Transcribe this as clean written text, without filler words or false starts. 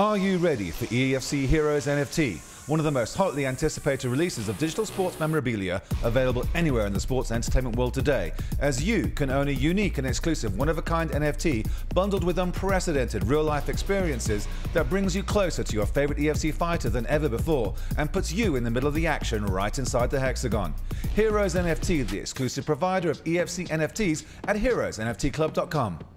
Are you ready for EFC Heroes NFT? One of the most hotly anticipated releases of digital sports memorabilia available anywhere in the sports and entertainment world today, as you can own a unique and exclusive one-of-a-kind NFT bundled with unprecedented real-life experiences that brings you closer to your favorite EFC fighter than ever before and puts you in the middle of the action right inside the hexagon. Heroes NFT, the exclusive provider of EFC NFTs at heroesnftclub.com.